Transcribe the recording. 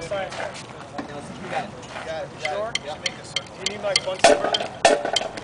side. You got it. Sure? Yeah. Make a circle. Do you need my Bunsen burner?